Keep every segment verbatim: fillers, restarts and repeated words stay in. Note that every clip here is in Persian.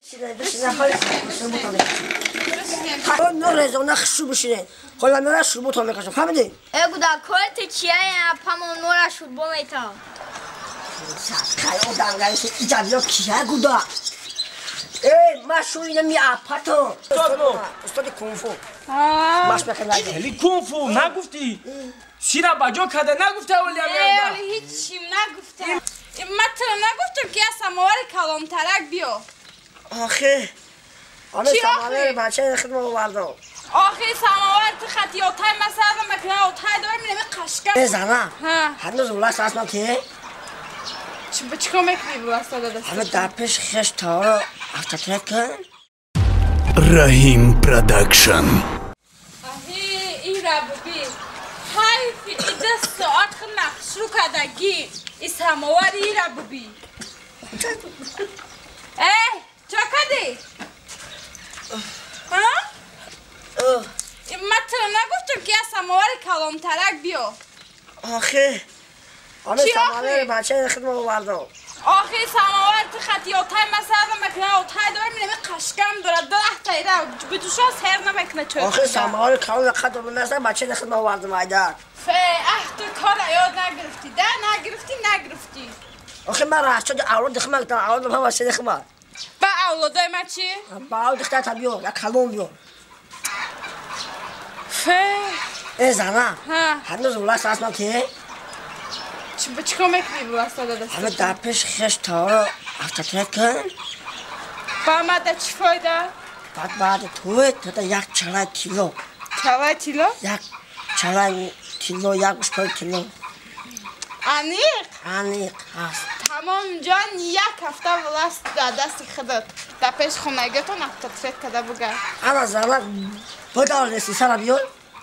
نه رزونه خشو بشینه حالا نورا شروع تو میکشم فهمیدی؟ اگه دا کارت چیه پامون نورا شروع بمیتا خیلی دنگایش ایجابیو کیه گودا ای ماشوی نمی آپاتو استاد کنفو ماش بکنم هلی کنفو نگفتی سینا باجو کده نگفته ولی ای هیچ چیم نگفته مثلا نگفتم که سماور کلام ترک بیا آخه آنه سماور بچه خدمت واردو آخه سماور تو خطیاتای مثلا مکنه آتای دور میرم قشنگ ای زنا هنوز ولاس اسمم که چه چیکار میکنی ولاس داده همه در پیش خش تا افتا ترک کن رحیم پروداکشن آهی این را ببین حیفی این دست ساعت نقش رو کدگی این سماور این را ببین ای چه کدی؟ ها؟ این مثلا نگفتم که سماور کلام ترک بیا آخه آنه سماور بچه خدمت واردو آخه سماور تو خطیاتای مثلا مکنه آتای دور میرم قشنگ داره ده تایره به تو شاز هر نمیکنه چه آخه سماور کلام خدمت مثلا بچه خدمت واردو مایدار فه اه تو کار یاد نگرفتی ده نگرفتی نگرفتی آخه من راست شد اولاد دخمه کردم اولاد هم واسه دخمه با اولادای من چی؟ با اولاد دختر تبیو یا کلام بیو فه ای زنا ها هنوز ولاس اسمم که چه چیکار میکنی واسه داده همه در پیش خش تا افتا ترک کن با ماده چی فایده؟ بعد بعد توی تا یک چلای کیلو چلای کیلو؟ یک چلای کیلو یک بشکل کیلو انیق؟ انیق هست تمام جان یک هفته ولاس در دست خودت در پیش خونگیتون افتا ترک کده بگه اما زنا بدار رسی سر بیون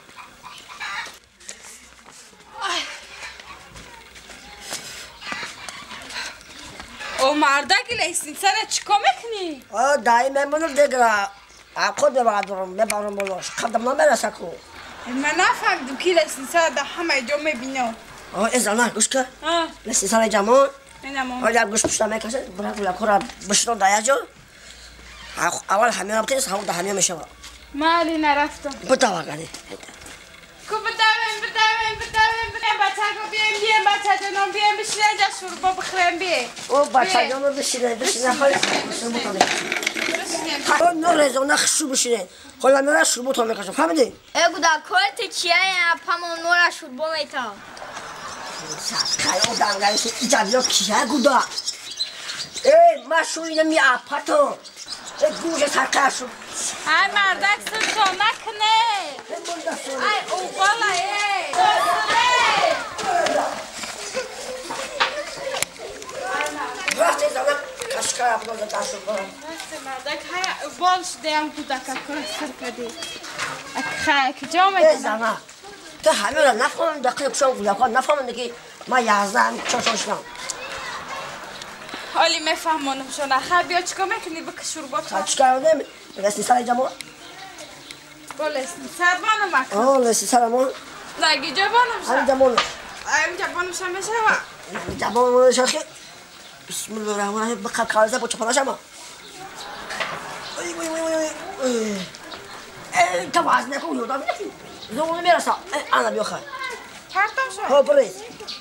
او مردکی لیسین سر چیکار میکنی؟ آه دایی میمونو دیگره خود ببردارم ببرم بلاش قدم نمیرسه کو من نفهمیدم که لیسین سر در همه جا میبینم آه ای زنا گوش که ها رسی سر جمعون اینم آه یک گوش پشتا میکشه برای کولا کورا بشتون دایا جو اول همه هم تیز همون ده همه میشه مالی نرفتم بتا وگلی کو بدویم بدویم بدویم بدویم بچه کو بیایم بیایم بچه جانم بیایم بشینه اینجا شوربا بخوریم بیایم او بچه جانم بشینه بشینه خالی شروع بکنه او نه رزونه خشو بشینه حالا نورا شروع تو میکشم فهمیدی؟ اگه دا کارت چیه پامون نورا شروع بمیتا خیلی دنگایش ایجابیو کیه گودا ای ماشوی نمی آپاتو ای گوشه سرکشو ای مردک سرشو نکنه ای او بالا ای راستی زمان کشکای افغان داشتو برم راستی مردک های بال شده هم کودک اکرا سر کدی اکخای کجا میکنه ای زمان تو همه را نفهمم دقیق بشم گویاکان نفهمم که ما یازدهم چاشاشنم حالی میفهمونم شو نخیر بیا چیکار میکنی بکش شوربات تا چیکار نمی لسی سر جمع با لسنی سر بانم اکن آه لسی سرمون نگی جا بانم همین شد جمعون ایم جا بانم شد میشه و جمعون شاخی بسم الله الرحمن الرحیم بقید کارزه با چپانا شما وی وی وی وی ای تو باز نکن یودا بیدی زونه میرسا انا بیو خواهی پرتم شد ها برید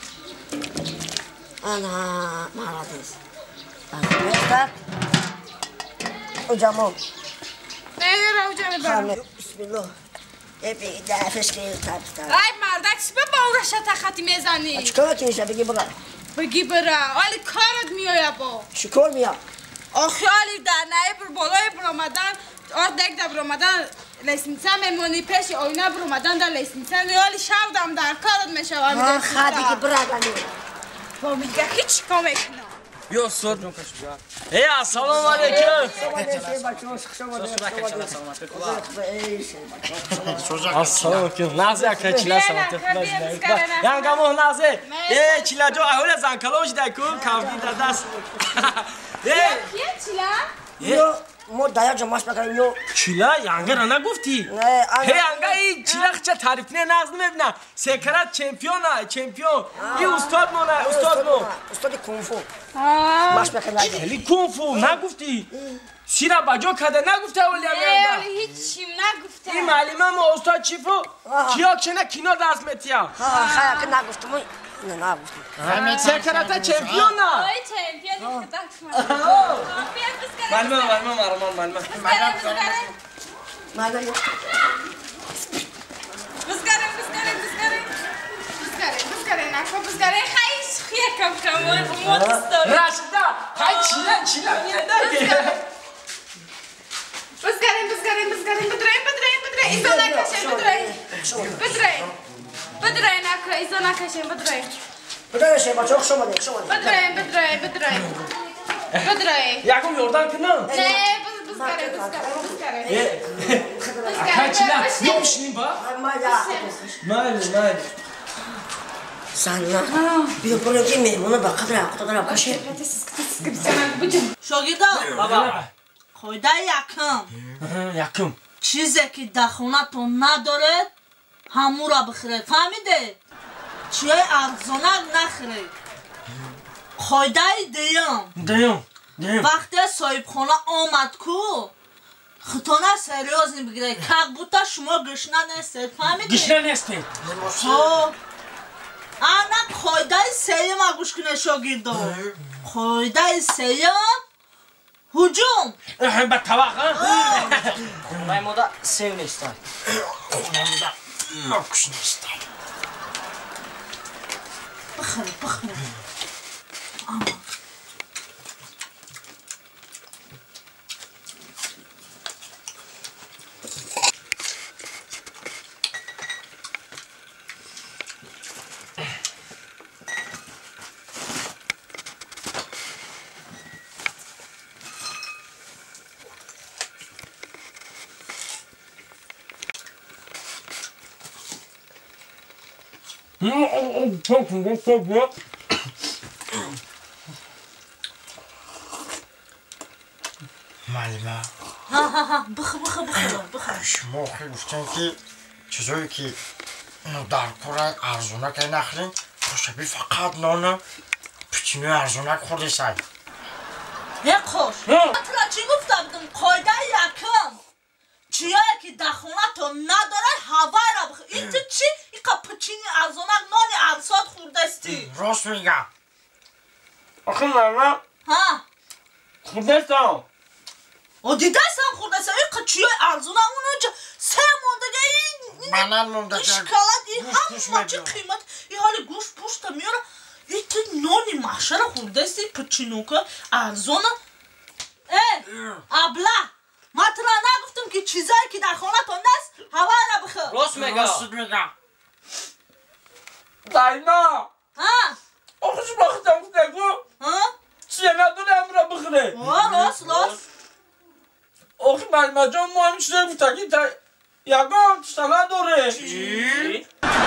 انا مارادیس بیستر او جمعون نه رو جمعی برم بسم الله ای بگی دفش که تبستر ای مردک سبه با اون رشت خطی میزنی چکار کنیشه بگی بگا بگی بره حالی کارت میای با شکر میام آخی حالی در نهی بر بالای برامدن آر دک در برامدن لیسنسه میمونی پیش آینه برامدن در لیسنسه حالی شودم در کارت میشه ها خدی که برادنی با میگه هیچ کار میکنم بیا استاد ای السلام علیکم السلام علیکم نازه که چیلا سلامت خدا جناب یانگامو نازه ای چیلا جو اول زنکلوش دکو کاوی داداس ای کیه چیلا یو ما دایا جمعش بکنیم یو چیلا یانگه را نگفتی؟ نه هی یانگه ای چیلا چه تعریف نه نغز نمیبینم سکرات چمپیون ها چمپیون ای استاد مونه استاد مو استاد کنفو ماش بکنیم خیلی کنفو نگفتی؟ سیرا بجا کده نگفته اولی نه یانگه ولی هیچ چیم نگفته این معلمه ما استاد چیفو کیا کنه کینو درس میتیا ها خیلی که نگفتم نه نگفتم سکرات چمپیون ها آی چمپیون دیگه داشت من معلمه معلمه معلمه معلمه مادر یو بسکاریم بسکاریم بسکاریم بسکاریم بسکاریم نکن بسکاریم خیلی خیلی کم کم موت استوری راشدا های چیلا چیلا میاده بسکاریم بسکاریم بسکاریم بدریم بدریم بدریم ایزا نکشیم بدریم بدریم بدریم نکن ایزا نکشیم بدریم بدریم شما چوک شما دیگه شما دیگه بدریم بدریم بدریم بدریم یکم یوردان کنم نه بسکاریم بسکاریم بسکاریم های چیلا نمیشنیم با مادر مالی مالی سالا بیا برو که میمونه با قدر عقد دارم باشه شاگردا بابا خدا یکم یکم چیزی که در خونتون نداره همون را بخره فهمیده چیه ارزانک نخره خدای دیم دیم دیم وقتی صاحب خونه آمد کو خطانه سریاز نمیگیره که بوتا شما گشنه نیستید فهمیده گشنه نیستی ها انا خدای سیم گوش کنه شاگردا خدای سیم هجوم به طبق مای مودا سیو نیستای نکش نیستی بخره بخره اما معلمه ها ها ها بخره بخره بخره بخره شما خیلی گفتن که چیزایی که اینو در کره ارزونک نخرین خوشبی فقط نانه پیچینوی ارزونک خورده سای یک خوش اتلا چی گفته بودم قایده یکم چیه که در خونه تو نداره هوا را بخیر این تو چی؟ این که پچینی ارزونک نانی ارزاد خورده استی راست میگم آخه ماما ها خود نیستم او دیده سم خورده استی این که چیه ارزونک اونو چه سه موندگه این منن موندگه اشکالات این هم چه قیمت این حال گوش پوشت میاره این تو نانی محشر خورده استی پچینو که ارزونه ای ابله ما تو را نگفتم که چیزایی که در خانه تو نست هوا را بخیر راست میگم راست میگم دایما ها آخه شما خودم گفتگو ها چیه نداره هم را بخره ها راست راست آخه معلمه جان ما هم چیزه گفته که تا یکم چیزه نداره چی؟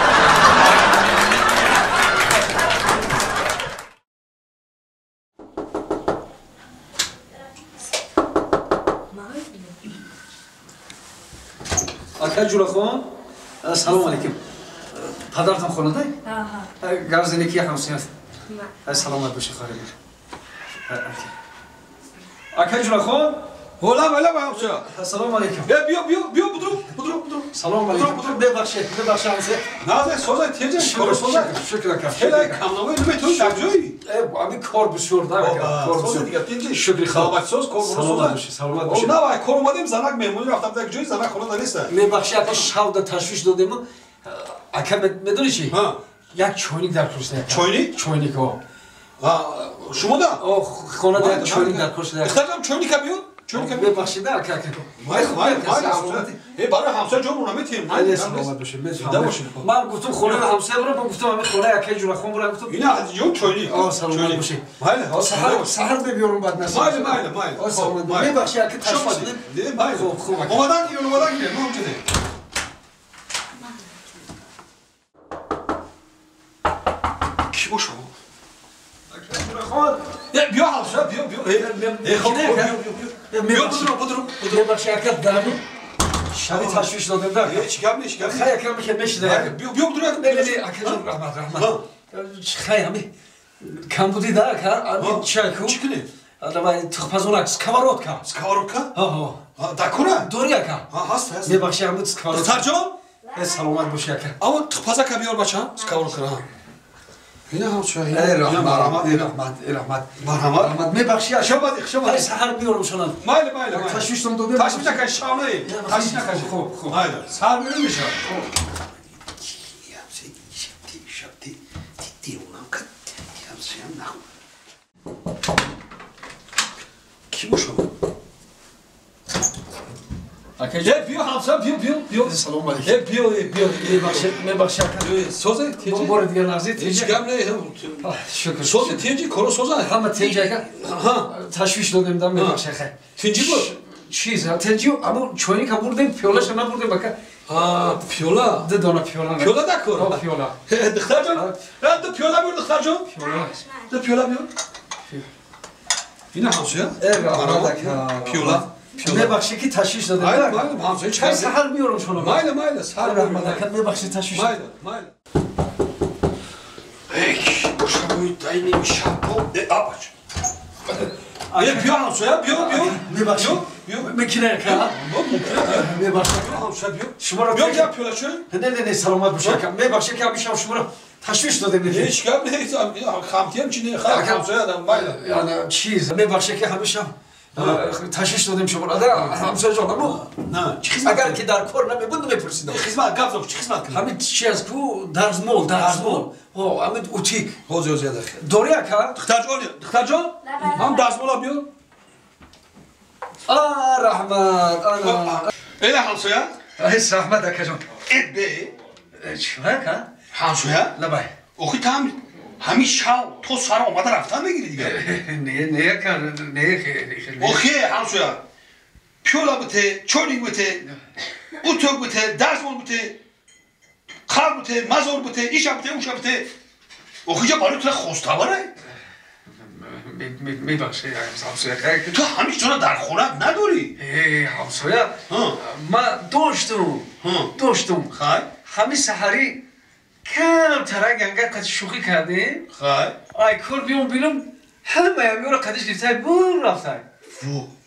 آقای جولخان سلام علیکم پدرتان خونده؟ ها ها گرزنی که همسایت نه سلامت باشی خاله بیر آقای جولخان هلا بلا بامشا سلام علیکم بیا بیا بیا بیا بدرو بدرو بدرو سلام علیکم ببخشید ببخشید همسایت نه سوزای تیجه کار سوزای شکر کنم خیلی کامنامه نمی تو شجوی امی کار بسیار دارم کار سوزای بسیار دیگه تیجه شکر خدمت سوز کار سلامت باشی سلامت باشی نه وای کار اومدیم زنک مهمونی رفتم در جای زنک خونه نیست میبخشی اگه شب در تشویش دادیم اگه میدونی چی ها یک چوینیک در کورس ده چوینیک چوینیک ها شما دا آه خانه در چوینیک در کورس ده اخترم چوینیک بیاد چوینیک بیاد ببخشید در که مای مای مای ای برای همسایه جون اونم تیم علی سلامت باشه من گفتم خونه همسایه برو گفتم همین خونه یکی جون خون برو گفتم اینا از یو چوینیک آه سلامت باشه مایل سحر سحر ببیارم بعد نسیم مایل مایل مایل آه سلامت باشه ببخشید که تشویش دادیم دیدیم مایل خوب خوب اومدن ایران اومدن که ما چه کی باشه بیا بیا همسایه بیا بیا ای خب بیا بیا بیا بدرو بدرو ببخشید اگر دارم شبی تشویش دادم در هیچ گپ نیست گپ خیلی کم میشه میشه بیا بیا بدرو نه نه نه اکجان رحمت رحمت خیلی همی کم بودی در کار آن چه کو چی کنی آدم تخپزونک سکوارات کا سکاروکا ها ها دکورا دوریا کا ها هست هست ببخشید هم سکوارات دختر جان سلامت باشی اگر اما تخپزا کا بیار بچه سکاروکا ها اینا هم چه اینا ای رحمت مرحمت ای رحمت ای رحمت مرحمت رحمت میبخشی شبادی شبادی سحر بیارم شونم مایل مایل مایل تشویش دادم دادم تشویش نکن شامه تشویش نکن خوب خوب مایل سر میره میشه کی باشم اکجان بیا همسر بیا بیا بیا سلام علیکم بیا بیا میبخشید میبخشید سوزه تیجی بار دیگه نازید هیچ گم نه شکر سوزه تیجی کارو سوزه همه تنجی اگر ها تشویش دادم دم میبخشید خیلی تیجی بود چیز تنجی اما چونی که بردیم پیولش نبردیم بکر آه پیولا ده دانه پیولا پیولا دکور پیولا دختر جان نه دو پیولا بیار دختر جان پیولا دو پیولا بیار اینا همسایه پیولا میبخشید که تشویش دادم مایل مایل همسایه چه چه سحر بیارم شونم مایل مایل سر رحمت کرد میبخشید تشویش مایل مایل ایک باشم دایی نمیشه آباش بیا بیا همسایه بیا بیا میبخشید بیا میکنه که میبخشید همسایه بیا شما را بیا بیا پیولا چه نه نه نه سلامت باشی که میبخشید که همیشه شما را تشویش دادم هیچ گپ نیست خامتی هم چی نه خام همسایه آدم مایل یعنی چیز میبخشید که همیشه تشویش دادیم شما را ده همسایه جان اما نه چی خدمت اگر که در کار نمیبود میپرسیدم خدمت گپ زد چی خدمت کنی همین چی از کو درزمول درزمول ها همین اوتیک حوزه حوزه داخل دوری اکا دختر جان دختر جان هم دستمالا بیار آه رحمت آه اینا همسایه هیچ رحمت اکا جان اد بی چی اکا همسایه لبای اوخی تام همین شاو تو سر اومده رفتن میگیری دیگه نه نه اکا نه خیلی اوخی همسایه پیولا بوده چورینگ بوده اوتوک بوده درزمون بوده خار بوده مزور بوده ایشا بوده اوشا بوده اوخی جا بالو تو خوستاوره میبخشی همسایه تو همیشه چون در خونت نداری ای همسایه ما داشتم داشتم خای همین سحری کم ترک انگار قد شوخی کردیم خای آی کور بیام بیرون همه میورا قدش گرفته بور رفته فو